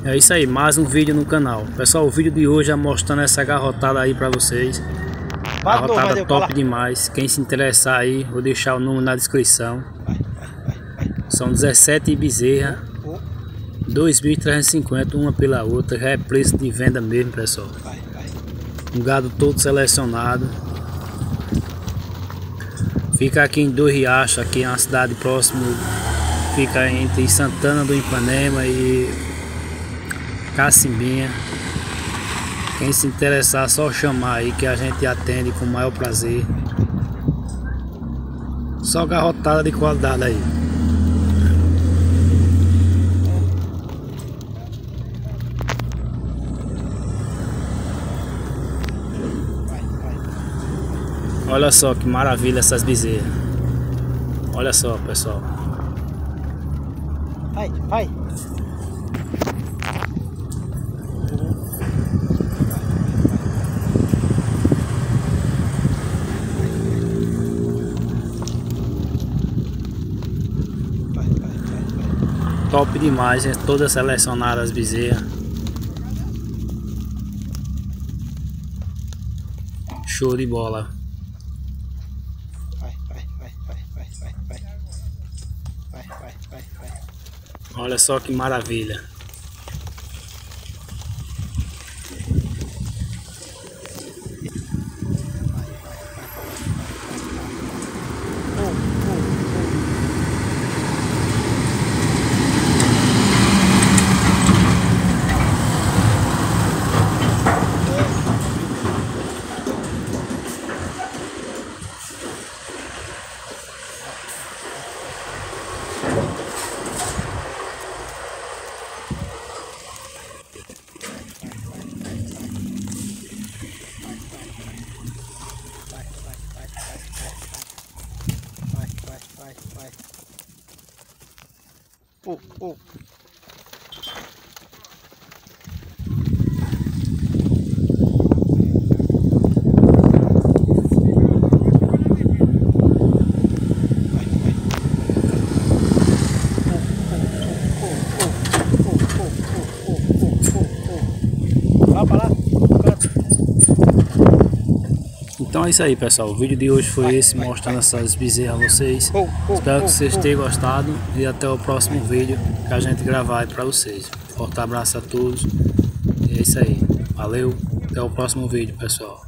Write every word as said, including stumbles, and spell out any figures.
É isso aí, mais um vídeo no canal. Pessoal, o vídeo de hoje é mostrando essa garrotada aí pra vocês. Garrotada top demais. Quem se interessar aí, vou deixar o número na descrição. São dezessete bezerras, dois mil trezentos e cinquenta uma pela outra. Já é preço de venda mesmo, pessoal. Um gado todo selecionado. Fica aqui em Dois Riachos, aqui é uma cidade próxima. Fica entre Santana do Ipanema e Cacimbinha. Quem se interessar é só chamar aí que a gente atende com o maior prazer. Só garrotada de qualidade aí. Olha só que maravilha essas bezerras. Olha só, pessoal. Vai, vai. Top demais, hein? Todas selecionadas as bezerras. Show de bola. Vai, vai, vai, vai, vai, vai, vai. Vai, vai, vai, vai. Olha só que maravilha. Vai, vai. Oh, oh. Lá pra lá. Então é isso aí, pessoal. O vídeo de hoje foi esse, mostrando essas bezerras a vocês. Espero que vocês tenham gostado e até o próximo vídeo que a gente gravar aí pra vocês. Forte abraço a todos. E é isso aí. Valeu. Até o próximo vídeo, pessoal.